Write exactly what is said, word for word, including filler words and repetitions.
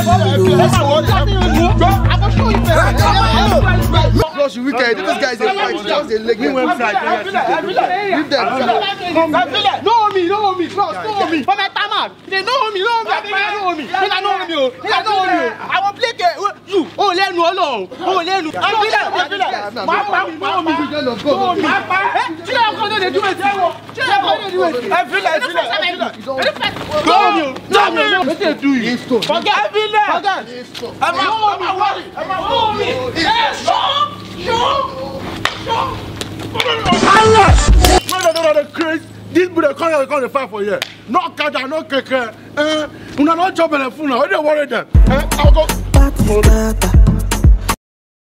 Plus, you wicked. This guy is a fight. Just a leg. Leave them. No me, no me, trust, no me. But my tamak, they know me, know me, they know me. They know me, they know me. I will play you. Oh, let me alone. Oh, let me. I feel that. I feel that. Mama, mama, go. Mama, you are going to do it. You are going to do it. I feel that. I feel that. No me, no me. What they do you? Forget. I feel that. Forget. I'm not. I'm worried. I'm not worried. Yes, show, show, show. Allah! No, no, no, no, Chris. This be the corner they come to fight for you. No kada, no keke. Eh, una no chop on the phone. Why they worry them? Eh, I'll go.